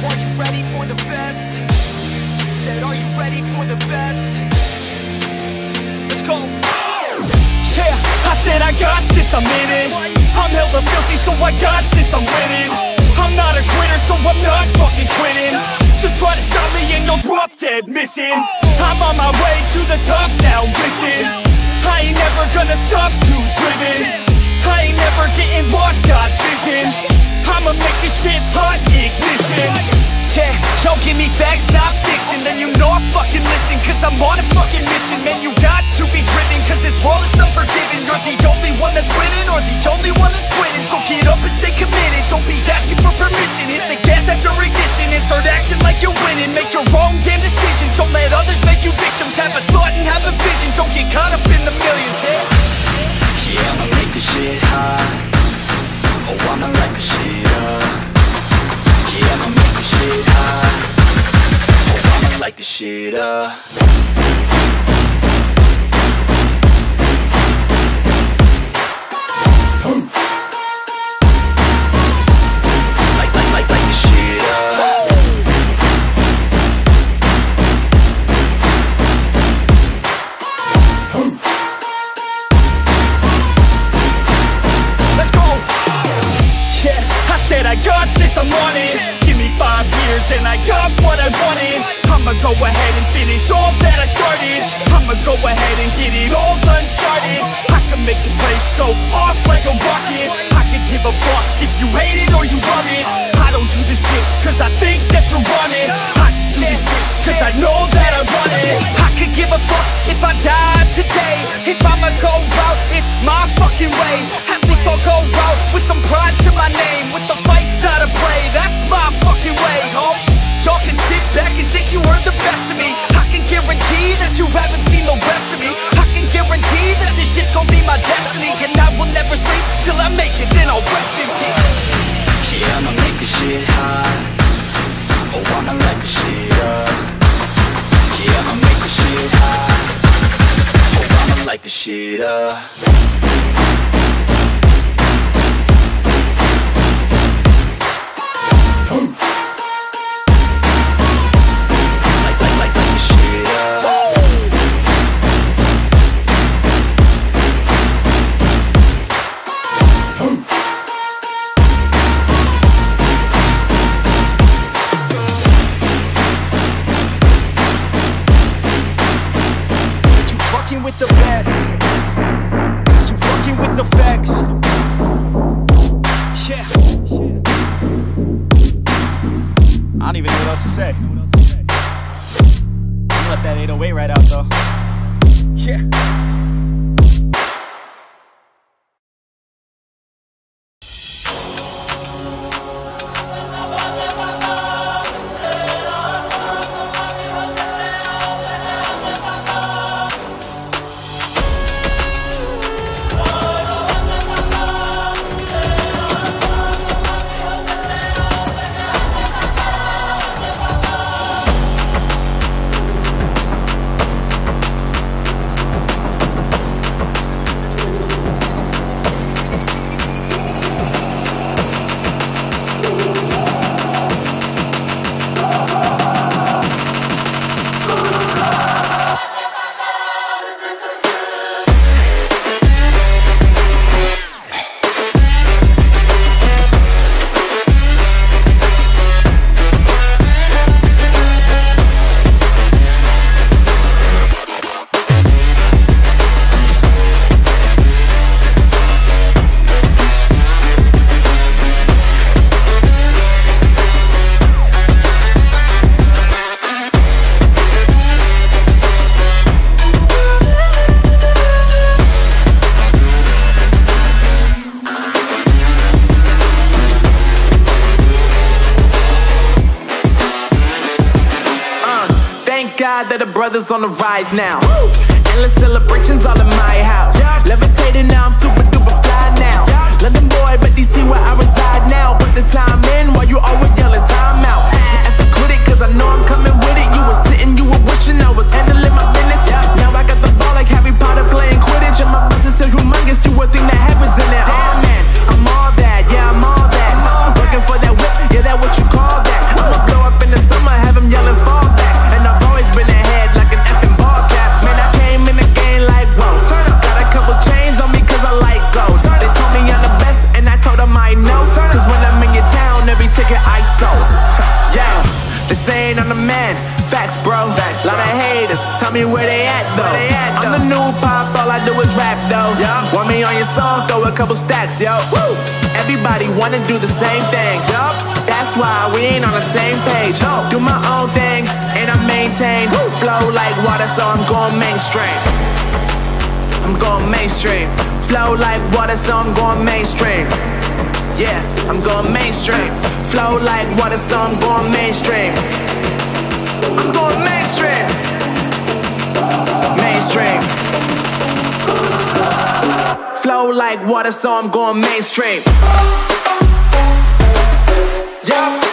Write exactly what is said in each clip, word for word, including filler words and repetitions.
Are you ready for the best? Said, are you ready for the best? Let's go. Yeah, I said I got this, I'm in it. I'm hella filthy, so I got this, I'm winning. I'm not a quitter, so I'm not fucking quitting. Just try to stop me and you'll drop dead missing. I'm on my way to the top now, listen. I ain't never gonna stop, too driven. I ain't never getting lost, got vision. I'ma make this shit hot, ignition. Yeah, y'all give me facts, not fiction. Then you know I fucking listen, cause I'm on a fucking mission. Man, you got to be driven, cause this world is unforgiving. You're the only one that's winning, or the only one that's quitting. So get up and stay committed, don't be asking for permission. Hit the gas after ignition and start acting like you're winning. Make your own damn decisions, don't let others make you victims. Have a thought and have a vision, don't get caught up in the millions. Yeah, yeah, I'ma make this shit hot. Oh, I'ma light the shit up. Yeah, I'ma make this shit hot. Oh, I'ma light the shit up. Light, light, light, light the shit up. Let's go. Yeah, I said I got this, I'm on it. Give me five years and I got what I wanted. I'ma go ahead and finish all that I started. I'ma go ahead and get it all uncharted. I can make this place go off like a rocket. I can give a fuck if you hate it or you love it. I don't do this shit cause I think that you're on it. I just do this shit cause I know that I want it. I could give a fuck if I died today. If I'ma go out, it's my fucking way. At least I'll go out with some pride to my name. With the fight, not a play, that's my fucking way, ho. Y'all can sit back and think you heard the best of me. I can guarantee that you haven't seen the rest of me. I can guarantee that this shit's gonna be my destiny. And I will never sleep till I make it, then I'll rest in peace. Yeah, I'ma make this shit hot. Oh, I'ma light the shit up. Yeah, I'ma make this shit hot. Oh, I'ma light the shit up. With the best, you fucking with the facts. Yeah, I don't even know what else to say. I'm let that eight oh eight right out though. Yeah. That the brothers on the rise now. Woo! Endless celebrations all in my house. Yeah. Levitating now, I'm super duper fly now. Yeah. London boy, but D C where I reside now. Put the time in while you always yelling time out. And for quit it, cause I know I'm coming with it. You were sitting, you were wishing I was handling my business. Yeah. Now I got the ball like Harry Potter playing Quidditch. And my business is humongous, you would think that happens in it. Damn man, I'm all that, yeah I'm all that. Working for that whip, yeah that what you call that. I'ma blow They saying I'm the man, facts bro. Facts, Lot of haters, tell me where they at though. They at, I'm though. The new pop, all I do is rap though. Yeah. Want me on your song, throw a couple stacks, yo. Woo. Everybody wanna do the same thing. Yup. That's why we ain't on the same page. No. Do my own thing, and I maintain. Woo. Flow like water, so I'm going mainstream. I'm going mainstream. Flow like water, so I'm going mainstream. Yeah, I'm going mainstream. Flow like water, so I'm going mainstream. I'm going mainstream. Mainstream. Flow like water, so I'm going mainstream. Yup.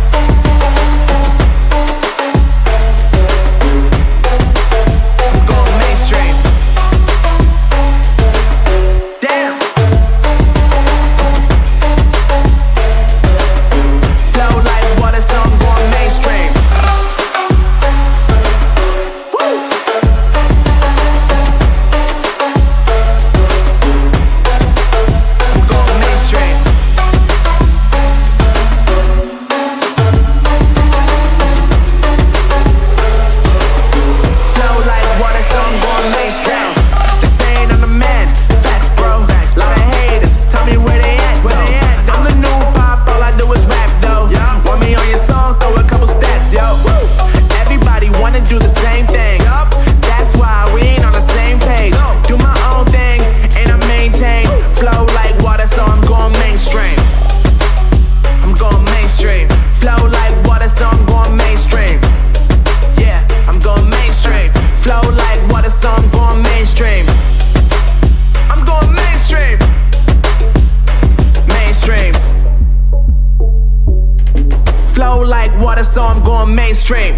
So I'm going mainstream.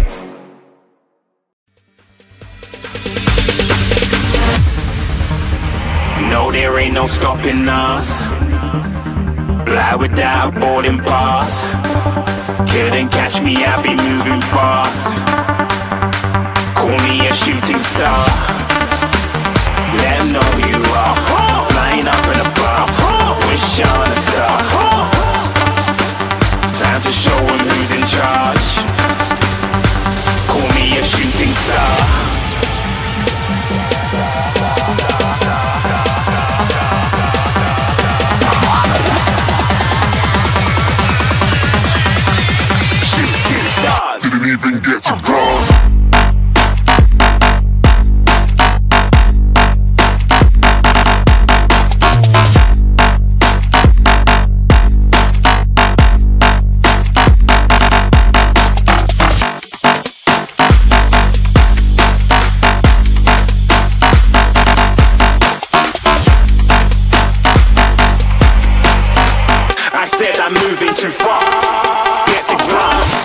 No, there ain't no stopping us. Fly without boarding pass. Couldn't catch me, I be moving fast. Call me a shooting star. Let them know who you are. Flying up in a bar. Wish on a star. Time to show them who's in charge. Call me a shooting star. Shooting stars. Didn't even get to cross. I said I'm moving too far. Get to glass.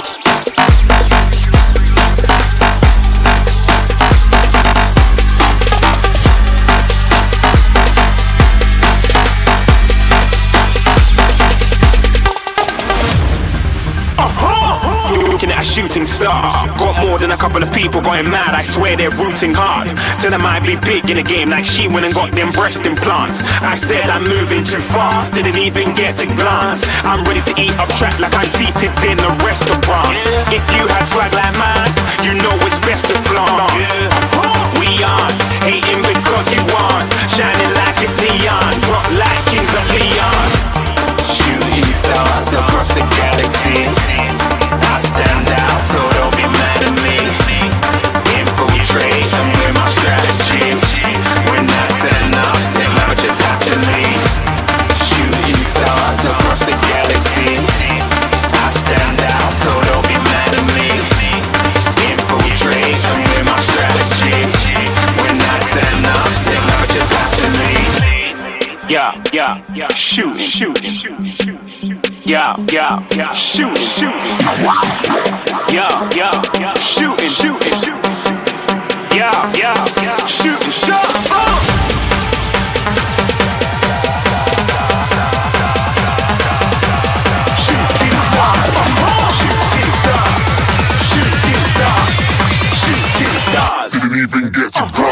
Looking at a shooting star. Got more than a couple of people going mad. I swear they're rooting hard. Tell them I be big in the game like she went and got them breast implants. I said I'm moving too fast, didn't even get to glance. I'm ready to eat up track like I'm seated in a restaurant. If you had swag like mine, you know it's best to flaunt. We aren't hating because you aren't shining like it's neon, rock like kings of Leon. Shooting stars across the galaxy. I stand out, so don't be mad at me. Infiltrate, I'm with my strategy. When I turn up, then I just have to leave. Shooting stars across the galaxy. I stand out, so don't be mad at me. Infiltrate, I'm with my strategy. When I turn up, then I just have to leave. Yeah, yeah, yeah, shoot, shoot, shoot, shoot. Yeah, yeah, yeah, shooting, shooting. Yeah, yeah, yeah, shooting, shooting, shooting. Yeah, yeah, yeah, shooting shots. Oh! Shooting stars, shooting stars, shooting stars, shooting stars. Didn't even get to cross.